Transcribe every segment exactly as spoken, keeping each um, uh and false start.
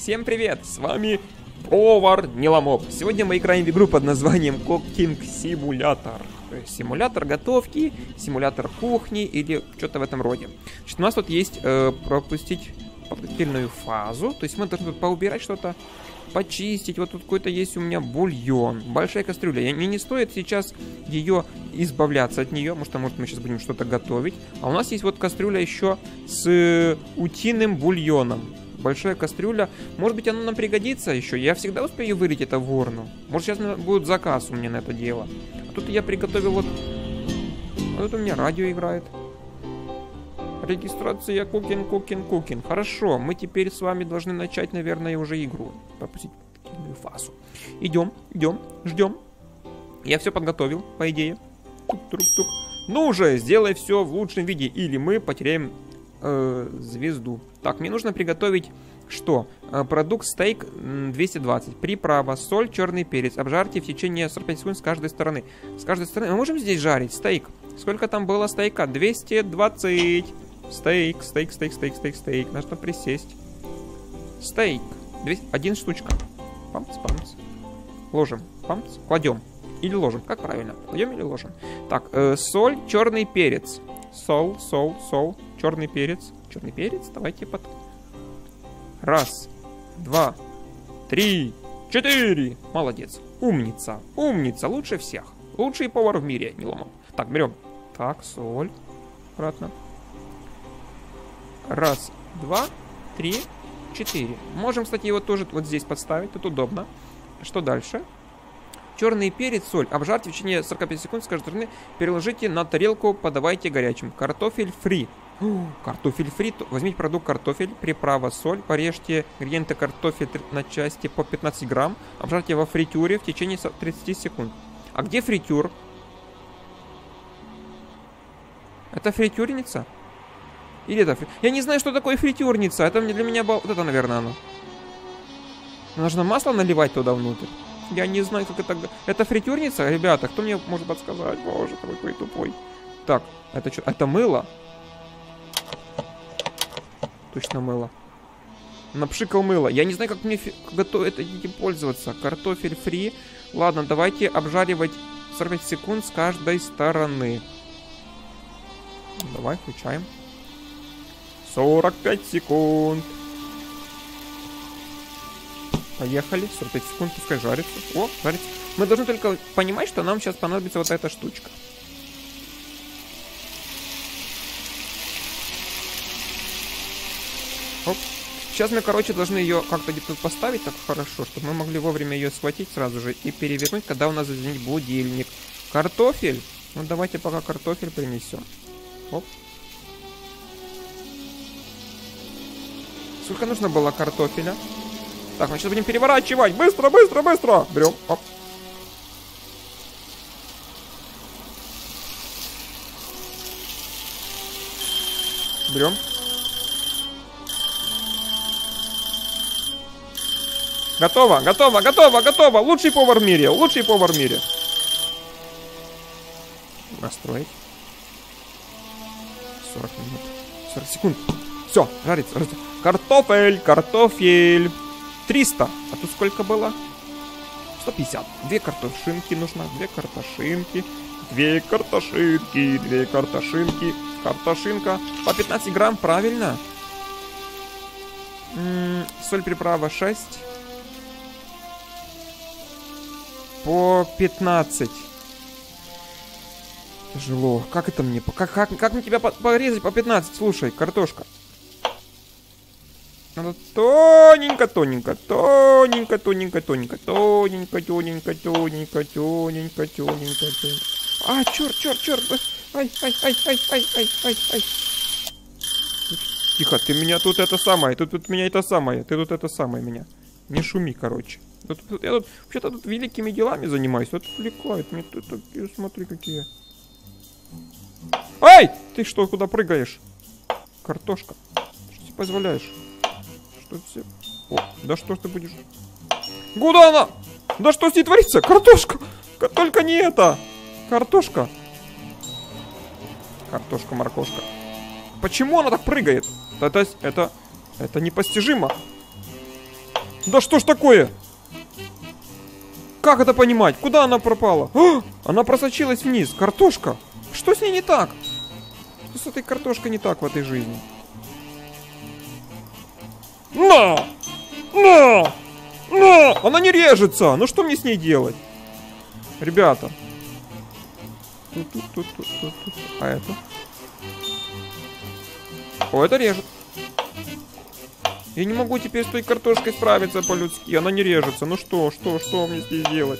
Всем привет, с вами повар Ниламоп. Сегодня мы играем в игру под названием Cooking Simulator. То есть симулятор готовки, симулятор кухни или что-то в этом роде. Значит, у нас тут есть э, пропустить подготовительную фазу. То есть мы должны тут поубирать что-то, почистить. Вот тут какой-то есть у меня бульон. Большая кастрюля. Я, мне не стоит сейчас ее избавляться от нее. Может, может мы сейчас будем что-то готовить. А у нас есть вот кастрюля еще с э, утиным бульоном. Большая кастрюля. Может быть, она нам пригодится еще. Я всегда успею вылить это в урну. Может, сейчас будет заказ у меня на это дело. А тут я приготовил вот... А тут у меня радио играет. Регистрация кукин, кукин, кукин. Хорошо, мы теперь с вами должны начать, наверное, уже игру. Пропустить фазу. Идем, идем, ждем. Я все подготовил, по идее. Тук-тук-тук. Ну уже, сделай все в лучшем виде, или мы потеряем э, звезду. Так, мне нужно приготовить что? Э, продукт стейк двести двадцать. Приправа, соль, черный перец. Обжарьте в течение сорок пять секунд с каждой стороны. С каждой стороны. Мы можем здесь жарить стейк? Сколько там было стейка? двести двадцать. Стейк, стейк, стейк, стейк, стейк, стейк. Нужно присесть. Стейк. двести... Один штучка. Памц, памц. Ложим. Памц. Кладем. Или ложим. Как правильно? Кладем или ложим? Так, э, соль, черный перец. Сол, сол, сол. Черный перец. Черный перец. Давайте под... Раз, два, три, четыре. Молодец. Умница. Умница. Лучше всех. Лучший повар в мире. Ниламоп. Так, берем. Так, соль. Аккуратно. Раз, два, три, четыре. Можем, кстати, его тоже вот здесь подставить. Тут удобно. Что дальше? Черный перец, соль. Обжарьте в течение сорока пяти секунд с каждой стороны. Переложите на тарелку, подавайте горячим. Картофель фри. О, картофель фри. Возьмите продукт картофель, приправа, соль. Порежьте ингредиенты картофель на части по пятнадцать грамм. Обжарьте во фритюре в течение тридцати секунд. А где фритюр? Это фритюрница? Или это... Я не знаю, что такое фритюрница. Это для меня... Был... Вот это, наверное, оно. Нужно масло наливать туда внутрь. Я не знаю, как это... Это фритюрница? Ребята, кто мне может подсказать? Боже, какой тупой. Так, это что? Это мыло? Точно мыло. Напшикал мыло. Я не знаю, как мне фи... готовить этим пользоваться. Картофель фри. Ладно, давайте обжаривать сорок пять секунд с каждой стороны. Давай, включаем. сорок пять секунд. Поехали. сорок пять секунд, пускай жарится. О, жарится. Мы должны только понимать, что нам сейчас понадобится вот эта штучка. Оп. Сейчас мы, короче, должны ее как-то где-то поставить так хорошо, чтобы мы могли вовремя ее схватить сразу же и перевернуть, когда у нас зазвонит будильник. Картофель. Ну, давайте пока картофель принесем. Оп. Сколько нужно было картофеля? Так, мы сейчас будем переворачивать. Быстро, быстро, быстро. Берем. Оп. Берем. Готово, готово, готово, готово. Лучший повар в мире. Лучший повар в мире. Настроить. сорок минут. сорок секунд. Все, жарится, жарится. Картофель, картофель. триста. А тут сколько было? сто пятьдесят. Две картошинки нужно. Две картошинки. Две картошинки. Две картошинки. Картошинка. По пятнадцать грамм, правильно? М-м, соль, приправа шесть. По пятнадцать. Тяжело. Как это мне? Как, как, как мне тебя порезать по пятнадцать? Слушай, картошка. Надо тоненько, тоненько, тоненько, тоненько, тоненько, тоненько, тоненько, тоненько, тоненько, тоненько, тоненько. А, черт, черт, черт. Ай, ай, ай, ай, ай, ай, ай, ай. Тихо, ты меня тут это самое, тут, тут меня это самое, ты тут это самое меня. Не шуми, короче. Тут, тут, я тут, вообще-то тут великими делами занимаюсь, тут отвлекает, мне тут такие, смотри, какие. Ай! Ты что, куда прыгаешь? Картошка. Что ты позволяешь? Что ты... О, да что ж ты будешь... Куда она? Да что с ней творится? Картошка! Только не это! Картошка! Картошка, моркошка. Почему она так прыгает? Это, это, это непостижимо. Да что ж такое? Как это понимать? Куда она пропала? А, она просочилась вниз. Картошка. Что с ней не так? Что с этой картошкой не так в этой жизни? На! На! На! Она не режется! Ну что мне с ней делать? Ребята. Тут, тут, тут, тут, тут, тут. А это? О, это режет. Я не могу теперь с той картошкой справиться по-людски. Она не режется. Ну что, что, что мне здесь делать?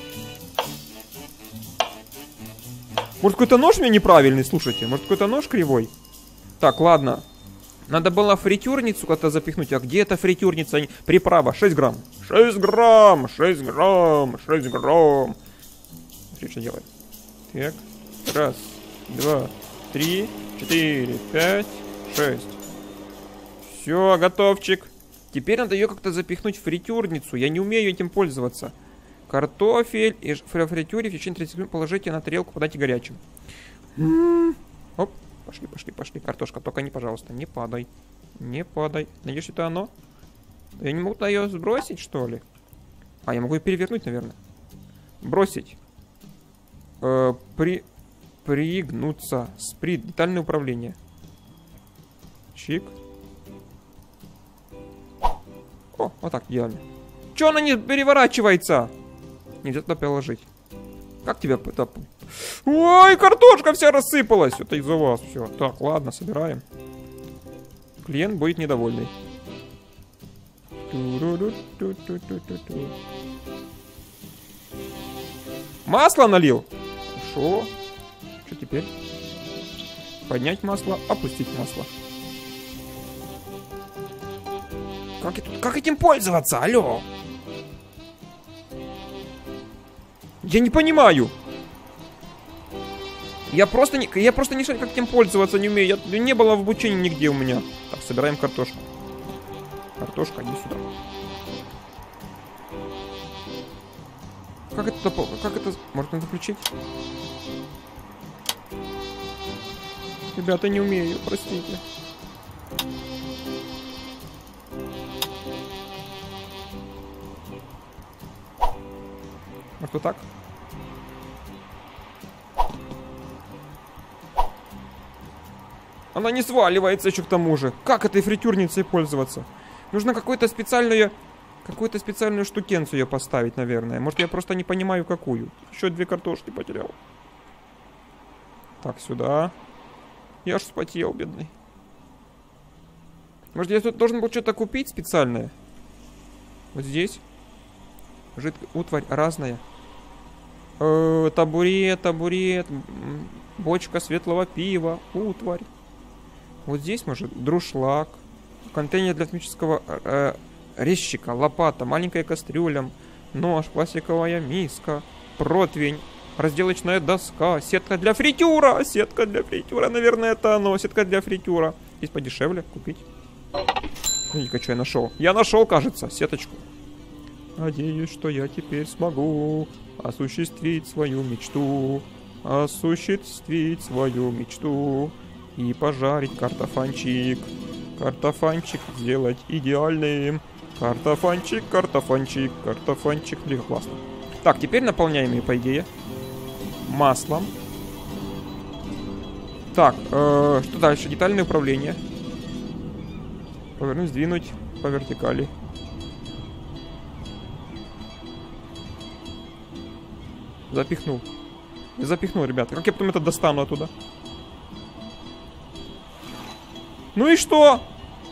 Может, какой-то нож у меня неправильный, слушайте. Может, какой-то нож кривой? Так, ладно. Надо было фритюрницу как-то запихнуть. А где эта фритюрница? Приправа. шесть грамм. шесть грамм. шесть грамм. шесть грамм. Смотри, что делает. Так. Раз, два, три, четыре, пять, шесть. Все, готовчик. Теперь надо ее как-то запихнуть в фритюрницу. Я не умею этим пользоваться. Картофель и в фритюре в течение тридцати секунд положите на тарелку, подайте горячим. М-м-м. Оп, пошли, пошли, пошли. Картошка, только не, пожалуйста, не падай. Не падай. Надеюсь, это оно? Я не могу туда ее сбросить, что ли? А, я могу ее перевернуть, наверное. Бросить. Э, при... Пригнуться. Сприт. Детальное управление. Чик. О, вот так, идеально. Че она не переворачивается? Нельзя туда положить. Как тебя... Это... Ой, картошка вся рассыпалась. Это из-за вас все. Так, ладно, собираем. Клиент будет недовольный. Масло налил? Хорошо. Что теперь? Поднять масло, опустить масло. Как, это, как этим пользоваться? Алло. Я не понимаю. Я просто не, я просто не знаю, как этим пользоваться не умею. Я, не было в обучении нигде у меня. Так, собираем картошку. Картошка, иди сюда. Как это, как это, может надо включить? Ребята, не умею, простите. Может вот так? Она не сваливается еще к тому же. Как этой фритюрницей пользоваться? Нужно какое-то специальное... Какую-то специальную штукенцию ее поставить, наверное. Может, я просто не понимаю, какую. Еще две картошки потерял. Так, сюда. Я аж вспотел, бедный. Может, я тут должен был что-то купить специальное? Вот здесь. Жидкая утварь разная. Э-э, табурет, табурет. Бочка светлого пива. Утварь. Вот здесь, может, друшлаг. Контейнер для химического э, резчика. Лопата. Маленькая кастрюля. Нож. Пластиковая миска. Противень. Разделочная доска. Сетка для фритюра. Сетка для фритюра. Наверное, это оно. Сетка для фритюра. Здесь подешевле купить. Видите, что я нашел. Я нашел, кажется, сеточку. Надеюсь, что я теперь смогу осуществить свою мечту. Осуществить свою мечту. И пожарить картофанчик. Картофанчик сделать идеальным. Картофанчик, картофанчик, картофанчик. Блин, классно. Так, теперь наполняем ее, по идее, маслом. Так, э, что дальше? Детальное управление. Повернуть, сдвинуть по вертикали. Запихнул. Запихнул, ребята. Как я потом это достану оттуда? Ну и что?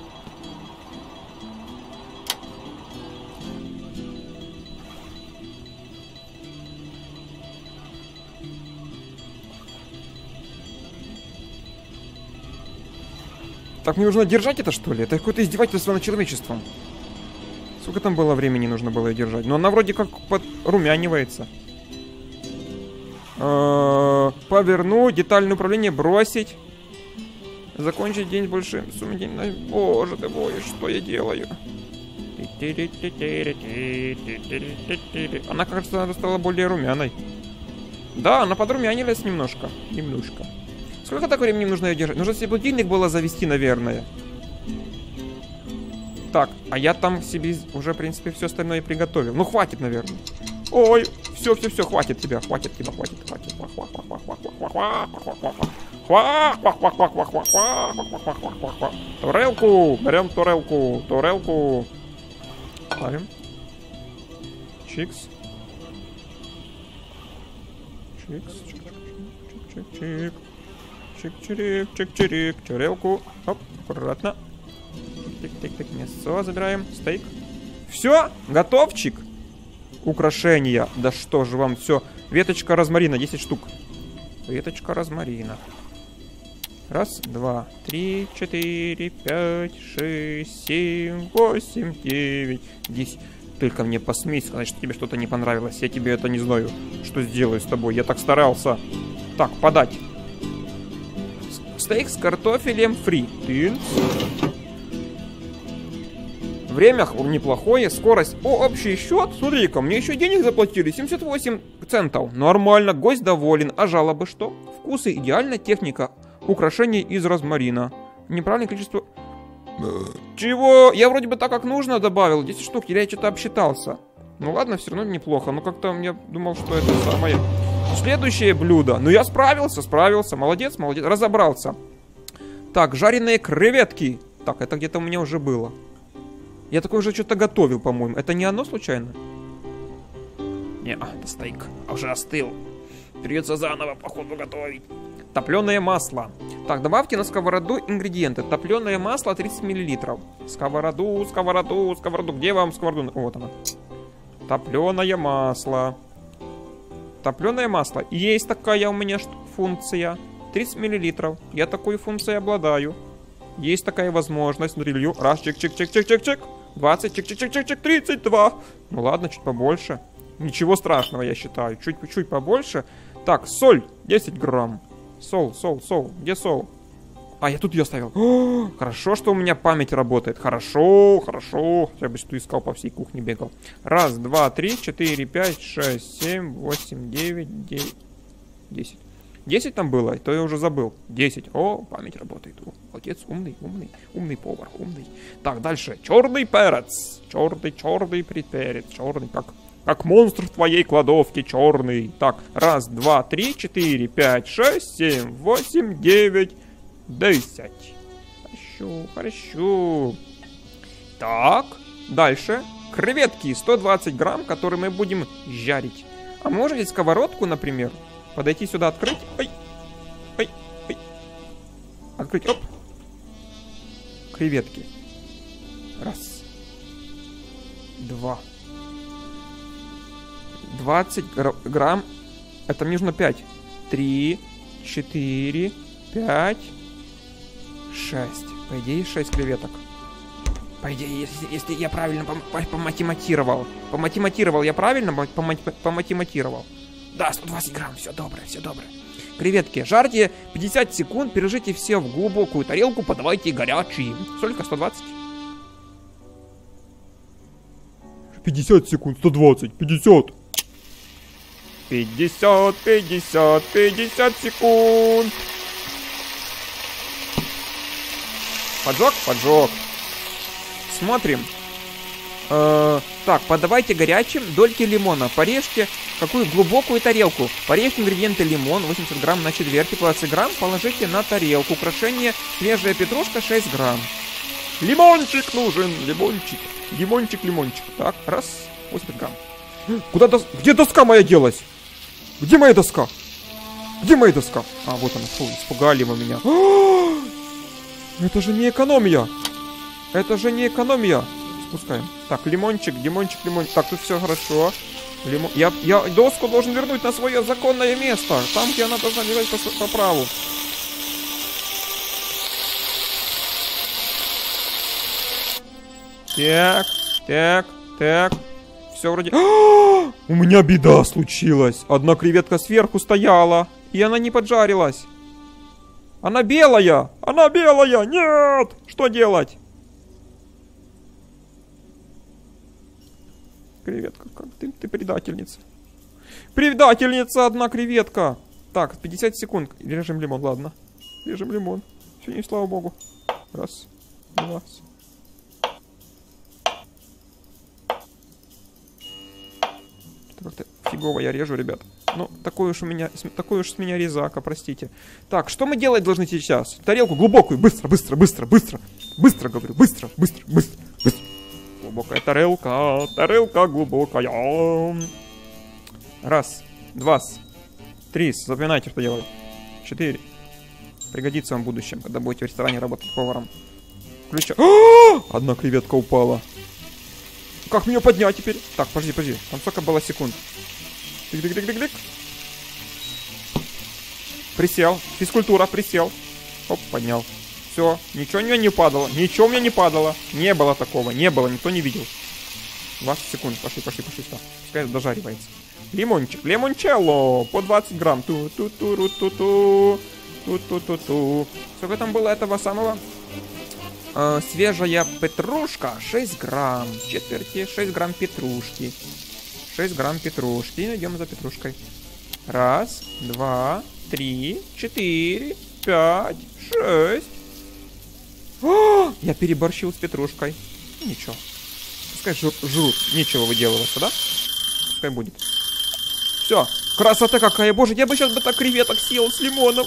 Так, мне нужно держать это, что ли? Это какое-то издевательство над человечеством. Сколько там было времени нужно было ее держать? Но она вроде как подрумянивается. Повернуть, детальное управление, бросить. Закончить день больше. Боже ты мой, что я делаю? Она, кажется, стала более румяной. Да, она подрумянилась немножко. Немножко. Сколько так времени нужно ее держать? Нужно себе будильник было завести, наверное. Так, а я там себе уже, в принципе, все остальное приготовил. Ну, хватит, наверное. Ой, все, все, все, хватит тебя, хватит тебя, хватит, хватит. Турелку, берем турелку, турелку. Ставим. Чикс. Чикс, чик-чик-чик-чик. Чик-чирик, чик-чирик, турелку. Оп, аккуратно. Тик-тик-тик, мясо забираем, стейк. Все, готовчик. Украшения. Да что же вам все. Веточка розмарина, десять штук. Веточка розмарина. Раз, два, три, четыре, пять, шесть, семь, восемь, девять, десять. Только мне посмей сказать, что тебе что-то не понравилось. Я тебе это не знаю, что сделаю с тобой. Я так старался. Так, подать. Стейк с картофелем фри. Тынц. Время неплохое, скорость. О, общий счет. Смотри-ка, мне еще денег заплатили. семьдесят восемь центов. Нормально, гость доволен. А жалобы что? Вкусы идеально, техника. Украшения из розмарина. Неправильное количество... Чего? Я вроде бы так, как нужно, добавил. десять штук, или я что-то обсчитался. Ну ладно, все равно неплохо. Но как-то я думал, что это самое... Следующее блюдо. Ну я справился, справился. Молодец, молодец. Разобрался. Так, жареные креветки. Так, это где-то у меня уже было. Я такое уже что-то готовил, по-моему. Это не оно случайно? Не, это стейк. Уже остыл. Придется заново, походу, готовить. Топленое масло. Так, добавьте на сковороду ингредиенты. Топленое масло тридцать миллилитров. Сковороду, сковороду, сковороду. Где вам сковороду? Вот она. Топленое масло. Топленое масло. Есть такая у меня функция. тридцать миллилитров. Я такой функцией обладаю. Есть такая возможность. Смотри, лью. Раз, чик-чик-чик-чик-чик-чик. двадцать, чик-чик-чик-чик-чик, тридцать два. Ну ладно, чуть побольше. Ничего страшного, я считаю. Чуть-чуть побольше. Так, соль. десять грамм. Сол, сол, сол. Где сол? А, я тут ее оставил. О, хорошо, что у меня память работает. Хорошо, хорошо. Я бы что искал, по всей кухне бегал. Раз, два, три, четыре, пять, шесть, семь, восемь, девять, девять, десять. десять там было, то я уже забыл. десять. О, память работает. О, молодец, умный, умный, умный повар, умный. Так, дальше. Черный перец. Черный, черный перец. Черный, как, как монстр в твоей кладовке, черный. Так, раз, два, три, четыре, пять, шесть, семь, восемь, девять, десять. Хорошо, хорошо. Так, дальше. Креветки, сто двадцать грамм, которые мы будем жарить. А можно ли сковородку, например? Подойти сюда, открыть. Ой, ой, ой. Открыть, оп. Креветки. Раз. Два. двадцать грамм. Это мне нужно пять. Три. Четыре. Пять. Шесть. По идее, шесть креветок. По идее, если, если я правильно поматематировал. Поматематировал я правильно? Поматематировал. Да, сто двадцать грамм, все доброе, все доброе. Креветки жарьте пятьдесят секунд, пережите все в глубокую тарелку, подавайте горячие. Сколько? сто двадцать? пятьдесят секунд, сто двадцать, пятьдесят. пятьдесят, пятьдесят, пятьдесят секунд. Поджог? Поджог. Смотрим. Э-э- так, подавайте горячим дольки лимона. Порежьте какую глубокую тарелку. Порежьте ингредиенты: лимон восемьдесят грамм на четверти, двадцать грамм положите на тарелку. Украшение: свежая петрушка шесть грамм. Лимончик нужен, лимончик. Лимончик, лимончик. Так, раз, восемьдесят грамм. Куда дос... Где доска моя делась? Где моя доска? Где моя доска? А, вот она. Фу, испугали вы меня. Это же не экономия. Это же не экономия. Спускаем. Так, лимончик, лимончик, лимончик. Так, тут все хорошо. Лимон... Я, я доску должен вернуть на свое законное место. Там, где она должна лежать по, по праву. Так, так, так. Все вроде... А-а-а! У меня беда случилась. Одна креветка сверху стояла, и она не поджарилась. Она белая! Она белая! Нет! Что делать? Креветка, как ты, ты предательница. Предательница, одна креветка. Так, пятьдесят секунд. Режем лимон, ладно. Режем лимон. Все, не слава богу. Раз, два. Фигово я режу, ребят. Ну, такой уж у меня, такой уж с меня резака, простите. Так, что мы делать должны сейчас? Тарелку глубокую, быстро, быстро, быстро, быстро. Быстро, говорю, быстро, быстро, быстро, быстро. Глубокая тарелка, тарелка глубокая. Раз, два, три, запоминайте, что делать. Четыре. Пригодится вам в будущем, когда будете в ресторане работать поваром. Включаю. Одна креветка упала. Как мне поднять теперь? Так, подожди, подожди. Там сколько было секунд? Тык-тык-тык-тык-тык. Присел. Физкультура, присел. Оп, поднял. Все. Ничего у меня не падало. Ничего у меня не падало. Не было такого. Не было. Никто не видел. двадцать секунд. Пошли, пошли, пошли. Пускай дожаривается. Лимончик. Лимончелло. По двадцать грамм. Ту-ту-ту-ту-ту. Ту-ту-ту-ту. Сколько там было этого самого? Э, свежая петрушка. шесть грамм. Четверти. шесть грамм петрушки. шесть грамм петрушки. Идем за петрушкой. Раз, два, три, четыре, пять, шесть. О, я переборщил с петрушкой. Ничего. Пускай жрут. жрут. Нечего выделываться, да? Пускай будет. Все. Красота какая. Боже, я бы сейчас бы так креветок съел с лимоном.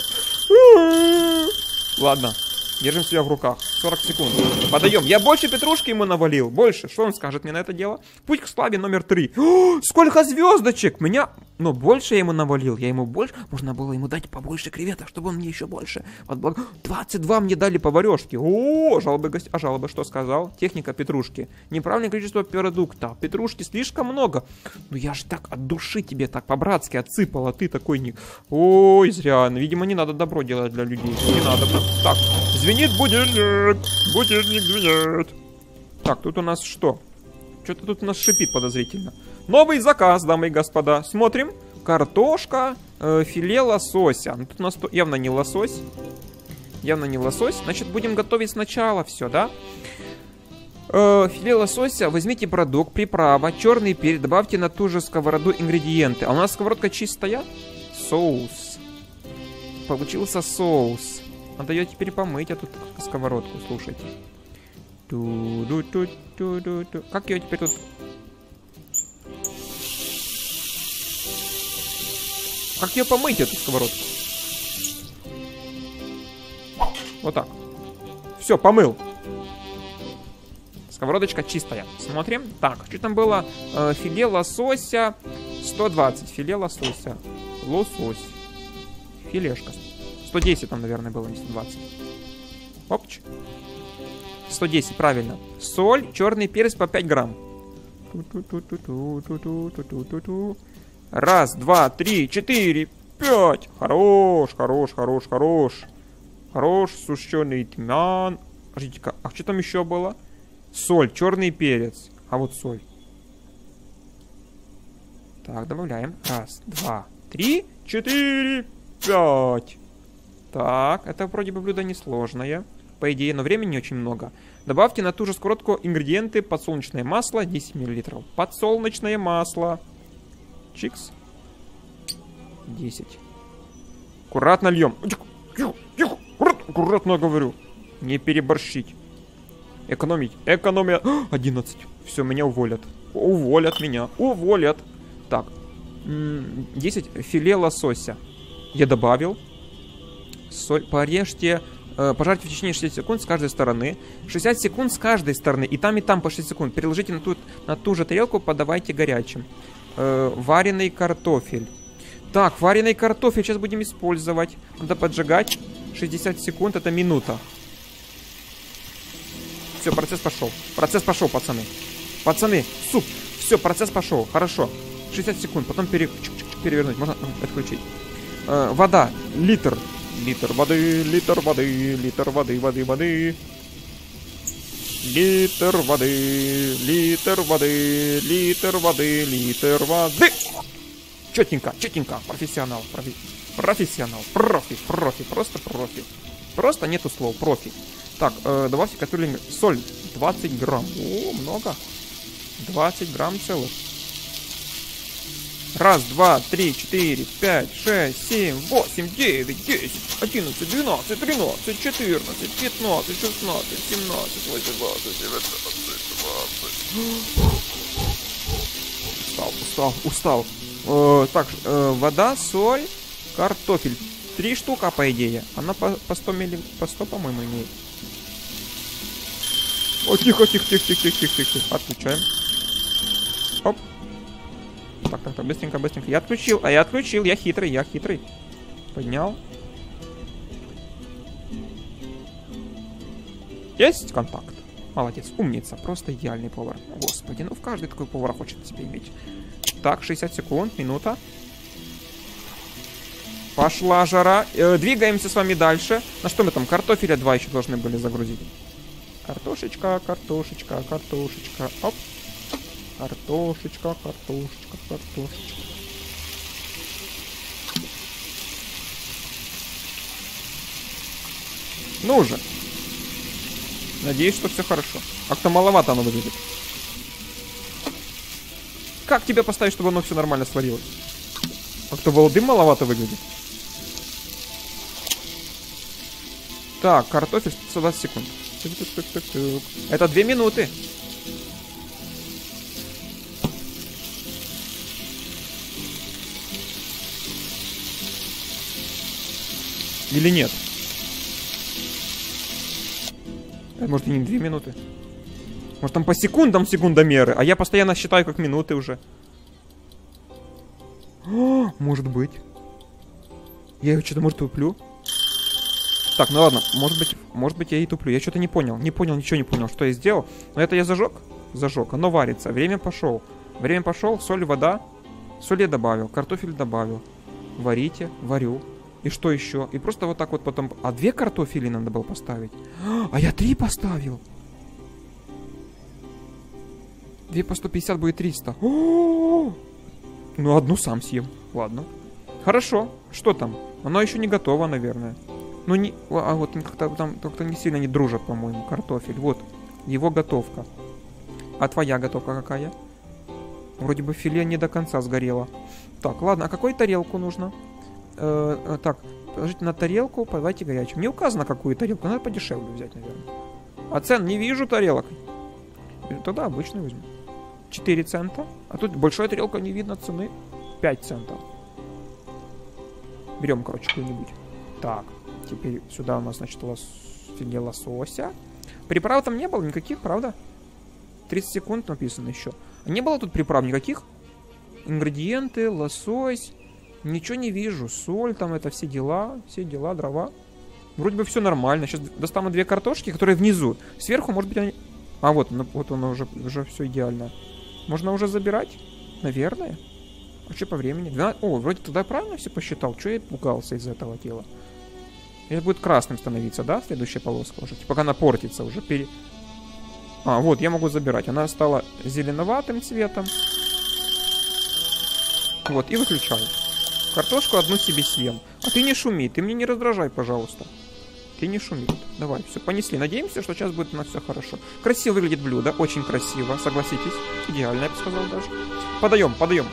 Ладно. Держим себя в руках. сорок секунд. Подаем. Я больше петрушки ему навалил. Больше. Что он скажет мне на это дело? Путь к славе номер три. О, сколько звездочек! Меня... Но больше я ему навалил. Я ему больше... Можно было ему дать побольше креветок, чтобы он мне еще больше. Вот двадцать два мне дали поварешки. О, жалобы гостей. А жалобы что сказал? Техника петрушки. Неправильное количество продукта. Петрушки слишком много. Ну я же так от души тебе так по-братски отсыпал, а ты такой не... Ой, зря. Видимо, не надо добро делать для людей. Не надо. Так, звенит будильник. Будильник звенит. Так, тут у нас что? Что-то тут у нас шипит подозрительно. Новый заказ, дамы и господа. Смотрим. Картошка, э, филе лосося. Ну, тут у нас явно не лосось. Явно не лосось. Значит, будем готовить сначала все, да? Э, филе лосося. Возьмите продукт, приправа, черный перец. Добавьте на ту же сковороду ингредиенты. А у нас сковородка чистая. Соус. Получился соус. Надо ее теперь помыть, а тут сковородку, слушайте. Ту-ду-ту-ту-ду-ту. Как ее теперь тут... Как ее помыть, эту сковородку? Вот так. Все, помыл. Сковородочка чистая. Смотрим. Так, что там было? Э, филе лосося сто двадцать. Филе лосося. Лосось. Филешка. сто десять там, наверное, было, не сто двадцать. Опч. сто десять, правильно. Соль, черный перец по пять грамм. Раз, два, три, четыре, пять. Хорош, хорош, хорош, хорош. Хорош, сушеный тмян. Подождите-ка, а что там еще было? Соль, черный перец. А вот соль. Так, добавляем. Раз, два, три, четыре, пять. Так, это вроде бы блюдо несложное. По идее, но времени очень много. Добавьте на ту же сковородку ингредиенты. Подсолнечное масло, десять миллилитров. Подсолнечное масло. Чикс. десять. Аккуратно льем. Аккуратно говорю. Не переборщить. Экономить. Экономия. одиннадцать. Все, меня уволят. Уволят меня. Уволят. Так. десять. Филе лосося. Я добавил. Соль. Порежьте. Пожарьте в течение шестидесяти секунд с каждой стороны. шестьдесят секунд с каждой стороны. И там, и там по шесть секунд. Переложите на ту, на ту же тарелку, подавайте горячим. Э, вареный картофель. Так, вареный картофель сейчас будем использовать. Надо поджигать. шестьдесят секунд, это минута. Все, процесс пошел. Процесс пошел, пацаны. Пацаны, суп. Все, процесс пошел. Хорошо. шестьдесят секунд, потом пере... перевернуть. Можно отключить. Э, вода. Литр. Литр воды, литр воды, литр воды, воды, воды. Литр воды, литр воды, литр воды, литр воды. Четенько, четенько. Профессионал, профи... профессионал, профи, профи, просто профи. Просто нету слов, профи. Так, э, добавьте кастрюлю. Соль, двадцать грамм. О, много. двадцать грамм целых. Раз, два, три, четыре, пять, шесть, семь, восемь, девять, десять, одиннадцать, двенадцать, тринадцать, четырнадцать, пятнадцать, шестнадцать, семнадцать, восемнадцать, девятнадцать, двадцать. Устал, устал, устал. Э, так, э, вода, соль, картофель. Три штука, по идее. Она по, по сто милли... По сто, по-моему, имеет. О, тихо, тихо, тихо, тихо, тихо, тихо, тихо. Отключаем. Оп. Так, так, так, быстренько, быстренько. Я отключил, а я отключил. Я хитрый, я хитрый. Поднял. Есть контакт. Молодец, умница. Просто идеальный повар. Господи, ну в каждый такой повар хочет себе иметь. Так, шестьдесят секунд, минута. Пошла жара. Э, двигаемся с вами дальше. На что мы там? Картофеля два еще должны были загрузить. Картошечка, картошечка, картошечка. Оп. Картошечка, картошечка, картошечка. Ну уже. Надеюсь, что все хорошо. Как-то маловато оно выглядит. Как тебе поставить, чтобы оно все нормально сварилось? Как-то волдым маловато выглядит. Так, картофель сто двадцать секунд. Это две минуты. Или нет? Может, и не две минуты. Может, там по секундам секундомеры, а я постоянно считаю как минуты уже. О, может быть. Я ее что-то, может, туплю. Так, ну ладно, может быть, может быть, я и туплю. Я что-то не понял. Не понял, ничего не понял, что я сделал. Но это я зажег? Зажег. Оно варится. Время пошло. Время пошло. Соль, вода. Соль я добавил. Картофель добавил. Варите. Варю. И что еще? И просто вот так вот потом... А две картофели надо было поставить. А я три поставил. Две по сто пятьдесят будет триста. О-о-о! Ну, одну сам съем. Ладно. Хорошо. Что там? Оно еще не готово, наверное. Ну, не... А вот как-то там как-то не сильно не дружат, по-моему, картофель. Вот. Его готовка. А твоя готовка какая? Вроде бы филе не до конца сгорело. Так, ладно. А какую тарелку нужно? Э, так, положите на тарелку, подавайте горячую. Не указано, какую тарелку. Надо подешевле взять, наверное. А цен не вижу тарелок. Тогда обычную возьму. четыре цента. А тут большая тарелка, не видно цены. пять центов. Берем, короче, какую-нибудь. Так, теперь сюда у нас, значит, лос... филе лосося. Приправ там не было никаких, правда? тридцать секунд написано еще. А не было тут приправ никаких? Ингредиенты, лосось. Ничего не вижу. Соль, там это все дела. Все дела, дрова. Вроде бы все нормально. Сейчас достану две картошки, которые внизу. Сверху, может быть, они... А, вот, вот оно уже, уже все идеально. Можно уже забирать? Наверное. А что по времени? двенадцать... О, вроде тогда правильно все посчитал. Что я пугался из этого тела? Это будет красным становиться, да? Следующая полоска уже. Типа она портится уже. Пере... А, вот, я могу забирать. Она стала зеленоватым цветом. Вот, и выключаю. Картошку одну себе съем. А ты не шуми, ты мне не раздражай, пожалуйста. Ты не шуми. Давай, все, понесли. Надеемся, что сейчас будет у нас все хорошо. Красиво выглядит блюдо, очень красиво, согласитесь. Идеально, я бы сказал даже. Подаем, подаем.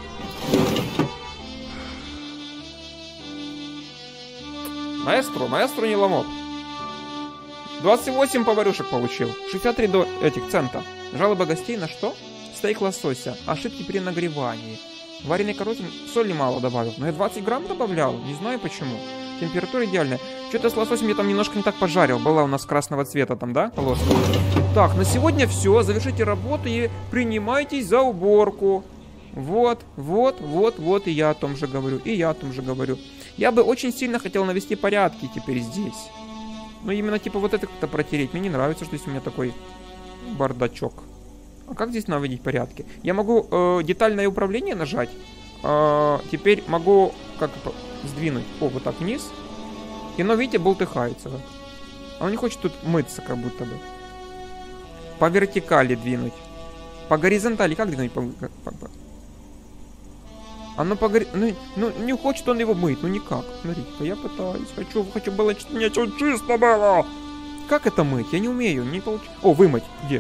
Маэстро, маэстро не ломок. двадцать восемь поварюшек получил. шестьдесят три до этих цента. Жалоба гостей на что? Стейк лосося. Ошибки при нагревании. Вареный картофель соли мало добавил. Но я двадцать грамм добавлял. Не знаю почему. Температура идеальная. Что-то с лососем я там немножко не так пожарил. Была у нас красного цвета там, да, полоска? Так, на сегодня все. Завершите работу и принимайтесь за уборку. Вот, вот, вот, вот. И я о том же говорю. И я о том же говорю. Я бы очень сильно хотел навести порядки теперь здесь. Ну, именно типа вот это как-то протереть. Мне не нравится, что здесь у меня такой бардачок. А как здесь наводить порядки? Я могу э, детальное управление нажать. Э, теперь могу как сдвинуть. О, вот так вниз. И оно, видите, болтыхается. Оно не хочет тут мыться, как будто бы. По вертикали двинуть. По горизонтали как двинуть? По, по, по... Оно по гори... ну, ну, не хочет он его мыть. Ну, никак. Смотрите-ка, я пытаюсь. Хочу, хочу было, чтобы у меня все чисто было. Как это мыть? Я не умею. Не получается. О, вымыть. Где?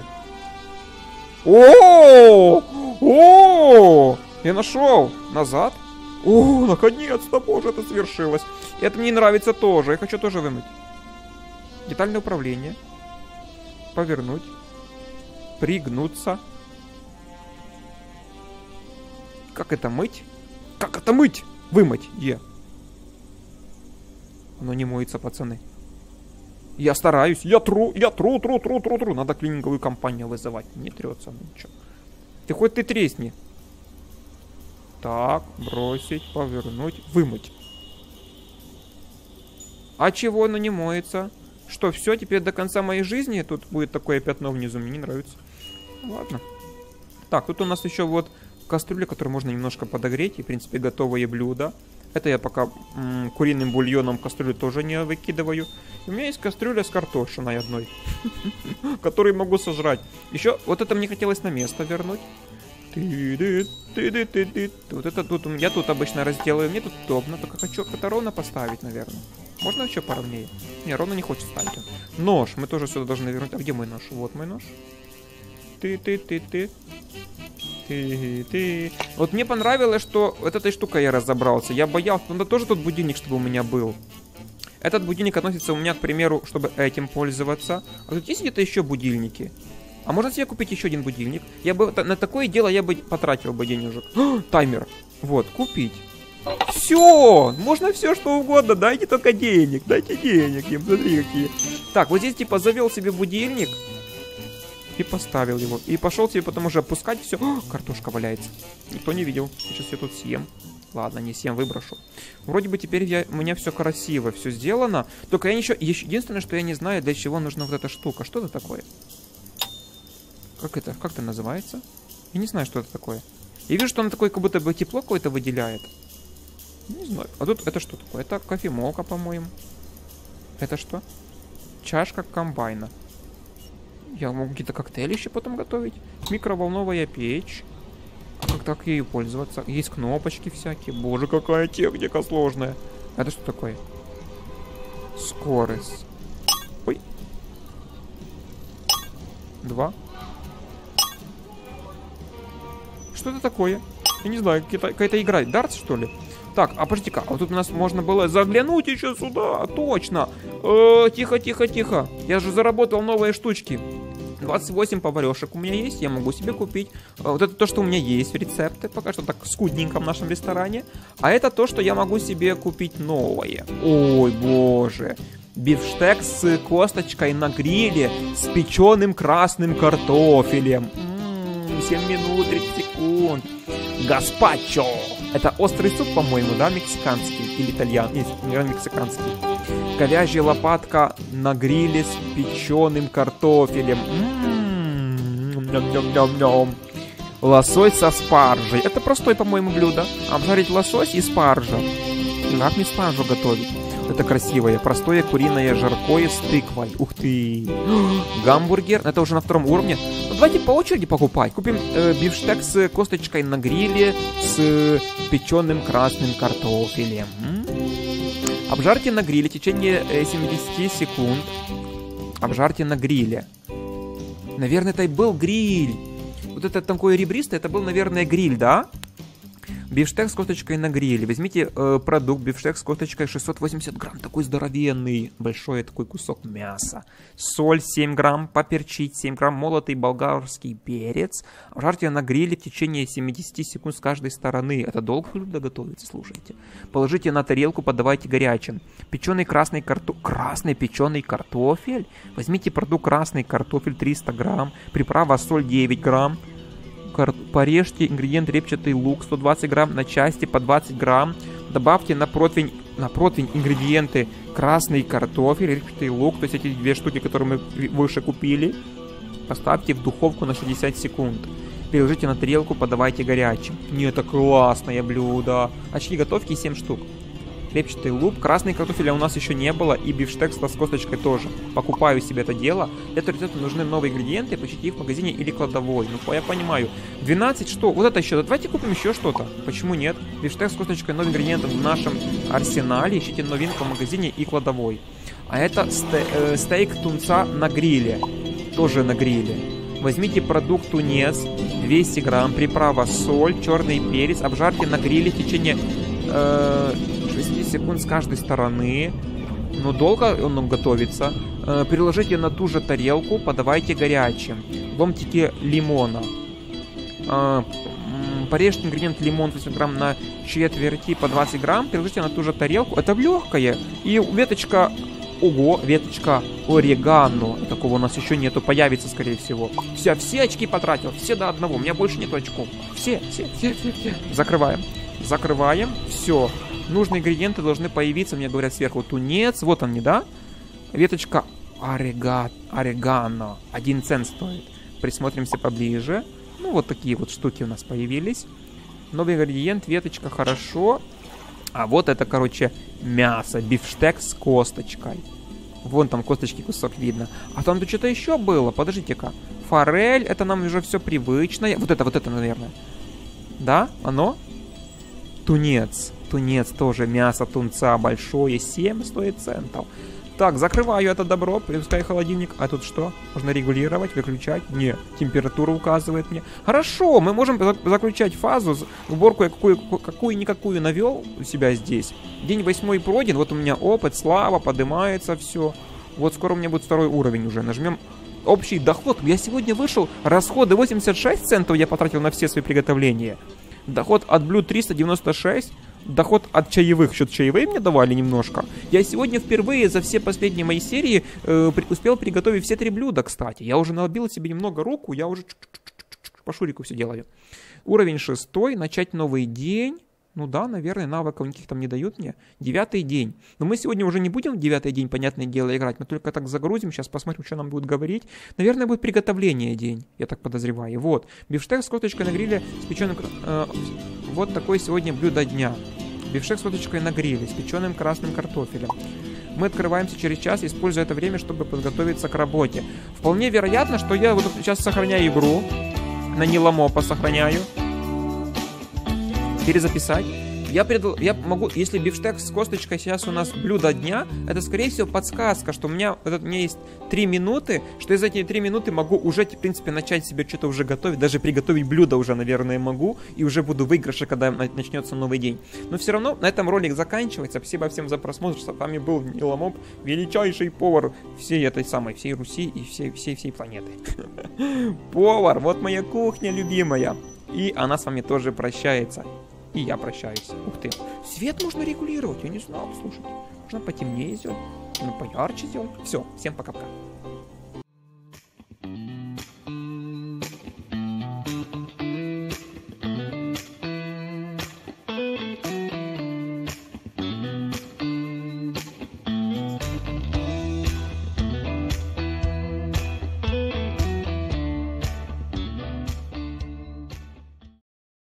О, о, я нашел. Назад. О, наконец-то, боже, это свершилось. Это мне нравится тоже. Я хочу тоже вымыть. Детальное управление. Повернуть. Пригнуться. Как это мыть? Как это мыть? Вымыть. Е. Оно не моется, пацаны. Я стараюсь. Я тру, я тру, тру, тру, тру, тру. Надо клининговую компанию вызывать. Не трется, ну ничего. Ты хоть ты тресни. Так, бросить, повернуть, вымыть. А чего оно не моется? Что, все, теперь до конца моей жизни тут будет такое пятно внизу. Мне не нравится. Ладно. Так, тут у нас еще вот кастрюля, которую можно немножко подогреть. И, в принципе, готовые блюда. Это я пока м, куриным бульоном кастрюлю тоже не выкидываю. И у меня есть кастрюля с картошиной одной, которую могу сожрать. Еще вот это мне хотелось на место вернуть. Вот это тут, я тут обычно разделаю. Мне тут удобно, только хочу это ровно поставить, наверное. Можно еще поровнее? Не, ровно не хочет ставить. Нож, мы тоже сюда должны вернуть. А где мой нож? Вот мой нож. Ты-ты-ты-ты. Ты-ты. Вот мне понравилось, что вот этой штукой я разобрался. Я боялся, надо тоже тут будильник, чтобы у меня был. Этот будильник относится у меня, к примеру, чтобы этим пользоваться. А тут есть где-то еще будильники? А можно себе купить еще один будильник? Я бы на такое дело я бы потратил бы денежек. О, таймер. Вот, купить. Все! Можно все что угодно. Дайте только денег. Дайте денег. Я смотри какие. Так, вот здесь типа завел себе будильник. И поставил его. И пошел себе потом уже опускать все. О, картошка валяется. Никто не видел. Сейчас я тут съем. Ладно, не съем, выброшу. Вроде бы теперь я, у меня все красиво, все сделано. Только я еще, единственное, что я не знаю, для чего нужна вот эта штука. Что это такое? Как это? Как это называется? Я не знаю, что это такое. Я вижу, что она такое, как будто бы тепло какое-то выделяет. Не знаю. А тут это что такое? Это кофемолка, по-моему. Это что? Чашка комбайна. Я могу какие-то коктейли еще потом готовить. Микроволновая печь. А как так ею пользоваться? Есть кнопочки всякие. Боже, какая техника сложная. Это что такое? Скорость. Ой. Два. Что это такое? Я не знаю, какая-то игра. Дартс, что ли? Так, а подожди-ка, а вот тут у нас можно было заглянуть еще сюда. Точно. Э, тихо, тихо, тихо. Я же заработал новые штучки. двадцать восемь поварешек у меня есть. Я могу себе купить. Вот это то, что у меня есть в рецепте. Пока что так скудненько в нашем ресторане. А это то, что я могу себе купить новое. Ой, боже. Бифштекс с косточкой на гриле с печеным красным картофелем. М-м, семь минут, тридцать секунд. Гаспачо. Это острый суп, по-моему, да, мексиканский или итальянский? Нет, наверное, мексиканский. Говяжья лопатка на гриле с печеным картофелем. М-м-м-м-м-м-м. Лосось со спаржей. Это простое, по-моему, блюдо. Обжарить лосось и спаржа. Как мне спаржу готовить? Это красивое. Простое куриное жаркое с тыквой. Ух ты. Гамбургер. Это уже на втором уровне. Ну, давайте по очереди покупать. Купим э, бифштекс с косточкой на гриле с э, печеным красным картофелем. М-м. Обжарьте на гриле в течение э, семьдесят секунд. Обжарьте на гриле. Наверное, это и был гриль. Вот это такое ребристое, это был, наверное, гриль, да? Бифштекс с косточкой на гриле. Возьмите э, продукт бифштекс с косточкой шестьсот восемьдесят грамм. Такой здоровенный. Большой такой кусок мяса. Соль семь грамм. Поперчить семь грамм. Молотый болгарский перец. Жарьте на гриле в течение семьдесят секунд с каждой стороны. Это долго блюдо готовится, слушайте. Положите на тарелку, подавайте горячим. Печеный красный картофель. Красный печеный картофель. Возьмите продукт красный картофель триста грамм. Приправа соль девять грамм. Порежьте ингредиент репчатый лук сто двадцать грамм на части по двадцать грамм. Добавьте на противень, на противень ингредиенты красный картофель, репчатый лук, то есть эти две штуки, которые мы выше купили. Поставьте в духовку на шестьдесят секунд. Переложите на тарелку, подавайте горячим. Не, это классное блюдо. Очки готовки семь штук. Репчатый лук, красный картофеля у нас еще не было, и бифштекс с косточкой тоже. Покупаю себе это дело. Для этого рецепта нужны новые ингредиенты, почти их в магазине или кладовой. Ну, я понимаю. двенадцать что? Вот это еще. Давайте купим еще что-то. Почему нет? Бифштекс с косточкой, новый ингредиент в нашем арсенале. Ищите новинку в магазине и кладовой. А это сте э, стейк тунца на гриле. Тоже на гриле. Возьмите продукт тунец, двести грамм, приправа соль, черный перец. Обжарьте на гриле в течение... Э шестьдесят секунд с каждой стороны. Но долго он готовится. Э, переложите на ту же тарелку, подавайте горячим. Ломтики лимона. А, порежьте ингредиент лимон восемьдесят грамм на четверти по двадцать грамм, переложите на ту же тарелку. Это легкое. И веточка, ого, веточка орегано. Такого у нас еще нету, появится, скорее всего. Все, все очки потратил, все до одного. У меня больше нету очков. Все, все, все, все, все. Закрываем. Закрываем. Все. Нужные ингредиенты должны появиться. Мне говорят сверху тунец. Вот он, не да? Веточка орега... орегано. Один цент стоит. Присмотримся поближе. Ну, вот такие вот штуки у нас появились. Новый ингредиент, веточка, хорошо. А вот это, короче, мясо. Бифштекс с косточкой. Вон там косточки кусок видно. А там тут что-то еще было. Подождите-ка. Форель, это нам уже все привычное. Вот это, вот это, наверное. Да? Оно? Тунец. Тунец тоже. Мясо тунца большое. семь стоит центов. Так, закрываю это добро, пускай холодильник. А тут что? Можно регулировать, выключать? Нет, температура указывает мне. Хорошо, мы можем заключать фазу. Уборку я какую-никакую навел у себя здесь. День восьмой пройден, вот у меня опыт, слава, поднимается все. Вот скоро у меня будет второй уровень уже. Нажмем общий доход. Я сегодня вышел, расходы восемьдесят шесть центов я потратил на все свои приготовления. Доход от блюд триста девяносто шесть. Доход от чаевых. Что-то чаевые мне давали немножко. Я сегодня впервые за все последние мои серии э, при, успел приготовить все три блюда, кстати. Я уже набил себе немного руку, я уже по шурику все делаю. Уровень шестой. Начать новый день. Ну да, наверное, навыков никаких там не дают мне. Девятый день. Но мы сегодня уже не будем в девятый день, понятное дело, играть. Мы только так загрузим. Сейчас посмотрим, что нам будет говорить. Наверное, будет приготовление день. Я так подозреваю. Вот. Бифштекс с косточкой на гриле с печеным... Э, вот такое сегодня блюдо дня. Бифштекс с косточкой на гриле с печеным красным картофелем. Мы открываемся через час, используя это время, чтобы подготовиться к работе. Вполне вероятно, что я вот сейчас сохраняю игру. На Ниламопа сохраняю. Перезаписать. Я, предл... я могу, если бифштекс с косточкой сейчас у нас блюдо дня, это, скорее всего, подсказка, что у меня, вот, у меня есть три минуты, что из этих три минуты могу уже, в принципе, начать себе что-то уже готовить, даже приготовить блюдо уже, наверное, могу, и уже буду в выигрыше, когда начнется новый день. Но все равно на этом ролик заканчивается. Спасибо всем за просмотр, с вами был Ниламоп, величайший повар всей этой самой, всей Руси и всей, всей, всей планеты. Повар, вот моя кухня любимая. И она с вами тоже прощается. И я прощаюсь. Ух ты. Свет можно регулировать. Я не знал, слушайте. Можно потемнее сделать. Можно поярче сделать. Все. Всем пока-пока.